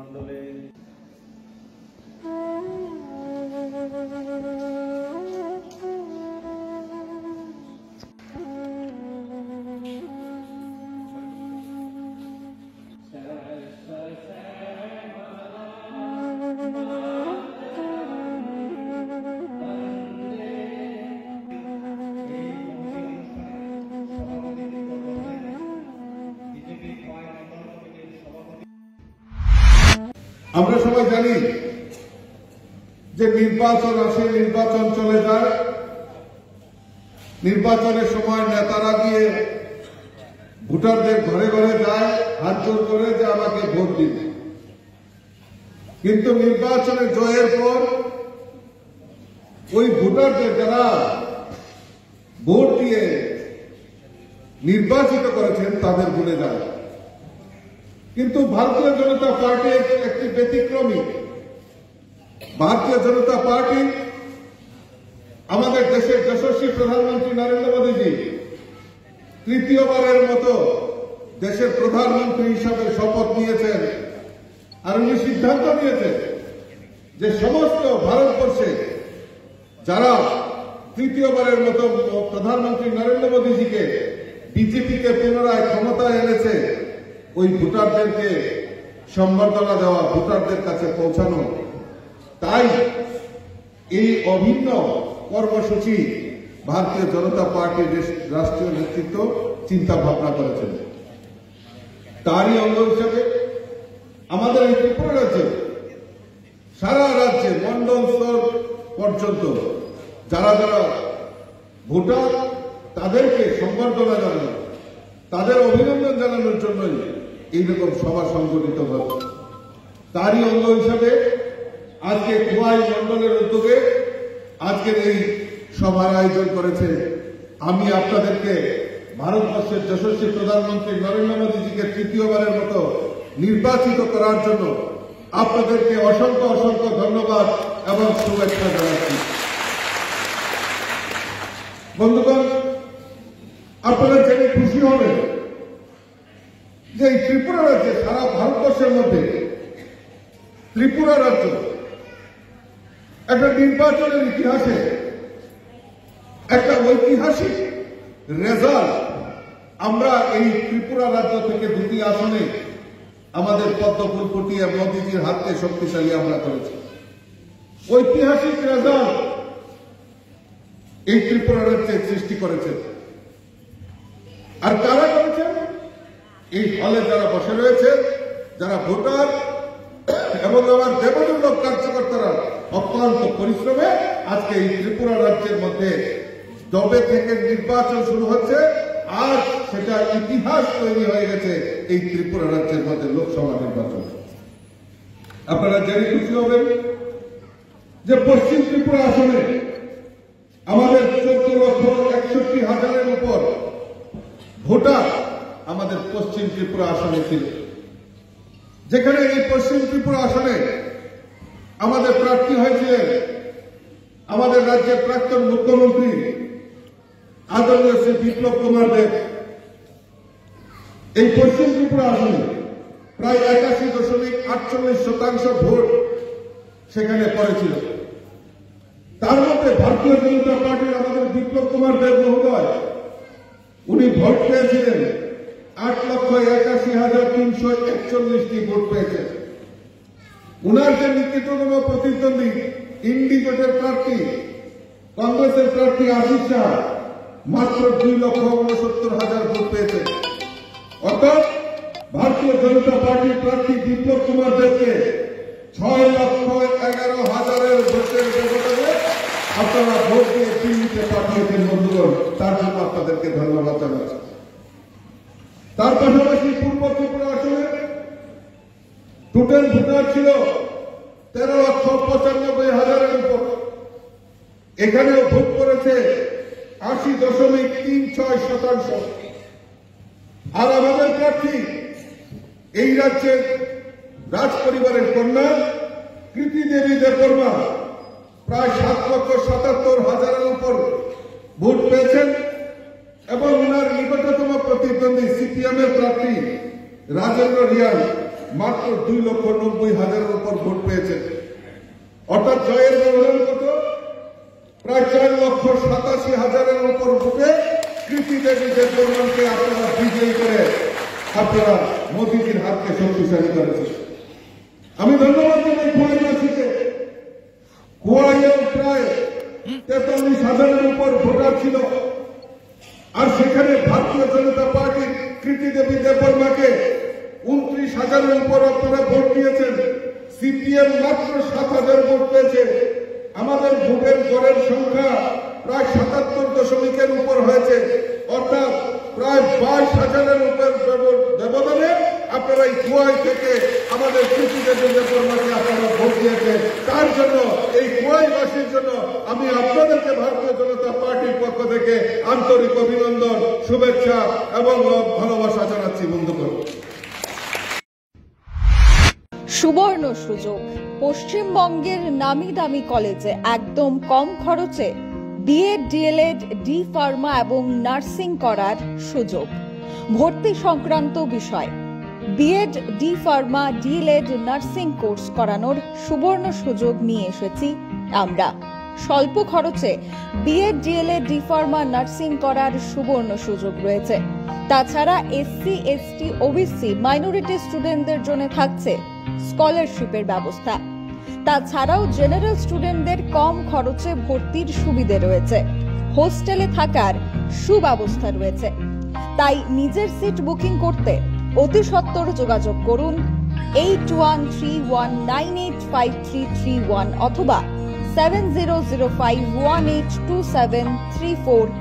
মণ্ডলে আমরা সবাই জানি যে নির্বাচন আসে, নির্বাচন চলে যায়। নির্বাচনের সময় নেতারা গিয়ে ভোটারদের ঘরে ঘরে যায়, হাত জোর করে যে আমাকে ভোট দিন। কিন্তু নির্বাচনে জয়ের পর ওই ভোটারদের যারা ভোট দিয়ে নির্বাচিত করেছেন তাদের ভুলে যায়। কিন্তু ভারতীয় জনতা পার্টি একটি ব্যতিক্রমী। ভারতীয় জনতা পার্টি আমাদের দেশের যশস্বী প্রধানমন্ত্রী নরেন্দ্র মোদীজি তৃতীয়বারের মতো দেশের প্রধানমন্ত্রী হিসাবে শপথ নিয়েছেন। আর উনি সিদ্ধান্ত নিয়েছেন যে সমস্ত ভারতবর্ষে যারা তৃতীয়বারের মতো প্রধানমন্ত্রী নরেন্দ্র মোদীজিকে বিজেপিকে পুনরায় ক্ষমতায় এনেছে, ওই ভোটারদেরকে সম্বর্ধনা দেওয়া, ভোটারদের কাছে পৌঁছানো। তাই এই অভিন্ন কর্মসূচি ভারতীয় জনতা পার্টির রাষ্ট্রীয় নেতৃত্ব চিন্তা ভাবনা করেছেন। তারই অঙ্গ হিসাবে আমাদের এই ত্রিপুরা রাজ্যে সারা রাজ্যে মন্ডল স্তর পর্যন্ত যারা যারা ভোটার তাদেরকে সম্বর্ধনা জানানো, তাদের অভিনন্দন জানানোর জন্যই এইরকম সভা সংগঠিত হবে। তারই অঙ্গ হিসাবে আজকে খোয়াই মন্ডলের উদ্যোগে আজকের এই সভার আয়োজন করেছে। আমি আপনাদেরকে ভারতবর্ষের যশস্বী প্রধানমন্ত্রী নরেন্দ্র মোদীজিকে তৃতীয়বারের মতো নির্বাচিত করার জন্য আপনাদেরকে অসংখ্য অসংখ্য ধন্যবাদ এবং শুভেচ্ছা জানাচ্ছি। বন্ধুগণ, আপনারা জেনে খুশি হবেন যে এই ত্রিপুরা রাজ্যে সারা ভারতবর্ষের মধ্যে ত্রিপুরা রাজ্য একটা নির্বাচনের ইতিহাসে একটা ঐতিহাসিক রেজাল্ট আমরা এই ত্রিপুরা রাজ্য থেকে দুটি আসনে আমাদের পদ্মফুল ফুটিয়ে মোদীজির হাতকে শক্তিশালী আমরা করেছি। ঐতিহাসিক রেজাল্ট এই ত্রিপুরা রাজ্যে সৃষ্টি করেছে। আর কারা করেছেন? এই হলে যারা বসে রয়েছে, যারা ভোটার এবং আমার দেবদুর্লভ কার্যকর্তারা অত্যন্ত পরিশ্রমে আজকে এই ত্রিপুরা রাজ্যের মধ্যে যবে থেকে নির্বাচন শুরু হচ্ছে আর সেটা ইতিহাস তৈরি হয়ে গেছে এই ত্রিপুরা রাজ্যের মধ্যে লোকসভা নির্বাচন। আপনারা জেনে খুশি হবেন যে পশ্চিম ত্রিপুরা আসনে আমাদের 14,61,000-এর উপর ভোটার আমাদের পশ্চিম ত্রিপুরা আসনে ছিল, যেখানে এই পশ্চিম ত্রিপুরা আসনে আমাদের প্রার্থী হয়েছিলেন আমাদের রাজ্যের প্রাক্তন মুখ্যমন্ত্রী আদরণীয় শ্রী বিপ্লব কুমার দেব। এই পশ্চিম ত্রিপুরা আসনে প্রায় 81.48% ভোট সেখানে পড়েছিল। তার মধ্যে ভারতীয় জনতা পার্টির আমাদের বিপ্লব কুমার দেব মহোদয় উনি ভোট পেয়েছিলেন 8,81,341টি ভোট পেয়েছেন। উনার যে নিকটতম প্রতিদ্বন্দ্বী ইন্ডিজোটের প্রার্থী কংগ্রেসের প্রার্থী আশিস শাহ মাত্র 2,69,000 ভোট পেয়েছেন। অর্থাৎ ভারতীয় জনতা পার্টির প্রার্থী বিপ্লব কুমার দেবকে 6,11,000-এর ভোটের ব্যবধানে আপনারা ভোট দিয়ে দিল্লিতে পাঠিয়েছেন। বন্ধুগণ, তার জন্য আপনাদেরকে ধন্যবাদ জানাচ্ছি। তার পাশাপাশি পূর্ব ত্রিপুরা আসনে টোটাল ভোটার ছিল 13,95,000-এর উপর। এখানেও ভোট করেছে 80.36%। আর আমাদের প্রার্থী এই রাজ্যের রাজ পরিবারের কন্যা কৃতি দেবী দেববর্মা প্রায় 7,77,000-এর উপর ভোট পেয়েছেন এবং ওনার নিকটতম প্রতিদ্বন্দ্বী সিপিএম এর প্রার্থী রাজেন্দ্র রিয়াল মাত্র 2,90,000-এর উপর ভোট পেয়েছেন। অর্থাৎ জয়ের ব্যবধান কত? প্রায় 4,87,000-এর উপর ভোটে কৃতি দেবী দেববর্মাকে আপনারা বিজয়ী করে আপনারা মোদীজির হাতকে শক্তিশালী করেছেন। আমি ধন্যবাদ জানাই খোয়াইবাসীকে। খোয়াইয়ে প্রায় 43,000-এর উপর ভোটার ছিল, আর সেখানে ভারতীয় জনতা পার্টির কৃতি দেবী দেববর্মাকে 29,000-এর উপর আপনারা ভোট দিয়েছেন। সিপিএম মাত্র 7,000 ভোট পেয়েছে। আমাদের ভোটের গড়ের সংখ্যা প্রায় 77.এর উপর হয়েছে, অর্থাৎ প্রায় 22,000-এর উপর ব্যবধানে আপনারা এই খোয়াই থেকে আমাদের কৃতি দেবী দেববর্মাকে আপনারা ভোট দিয়েছেন। তার জন্য এই খোয়াইবাসীর জন্য আমি আপনাদেরকে ভারতীয় জনতা পার্টির পক্ষ থেকে আন্তরিক অভিনন্দন, শুভেচ্ছা এবং ভালোবাসা জানাচ্ছি বন্ধুগণ। সুবর্ণ সুযোগ, পশ্চিমবঙ্গের নামি দামি কলেজে একদম কম খরচে বিএড, ডিএলএড, ডি ফার্মা এবং নার্সিং করার সুযোগ। ভর্তি সংক্রান্ত বিষয় BEd, D pharma, DElEd, nursing course করানোর সুবর্ণ সুযোগ নিয়ে এসেছি আমরা। স্বল্প খরচে BEd, DElEd, D pharma, nursing করার সুবর্ণ সুযোগ রয়েছে। তাছাড়া এসসি, এসটি, ওবিসি, মাইনরিটি স্টুডেন্টদের জন্য থাকছে স্কলারশিপের ব্যবস্থা। তাছাড়াও জেনারেল স্টুডেন্টদের কম খরচে ভর্তির সুবিধে রয়েছে। হোস্টেলে থাকার সুব্যবস্থা রয়েছে। তাই নিজের সিট বুকিং করতে অতি সত্বর যোগাযোগ করুন 8131985331 অথবা 7005182734